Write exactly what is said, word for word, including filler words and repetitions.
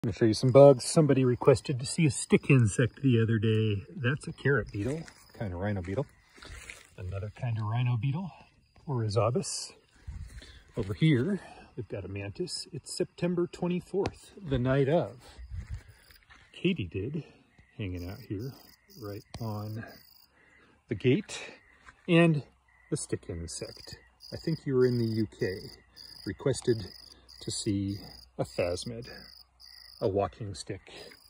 I'm going to show you some bugs. Somebody requested to see a stick insect the other day. That's a carrot beetle, kind of rhino beetle. Another kind of rhino beetle, Orizobus. Over here, we've got a mantis. It's September twenty-fourth, the night of. Katydid, hanging out here, right on the gate. And the stick insect. I think you were in the U K. Requested to see a phasmid, a walking stick.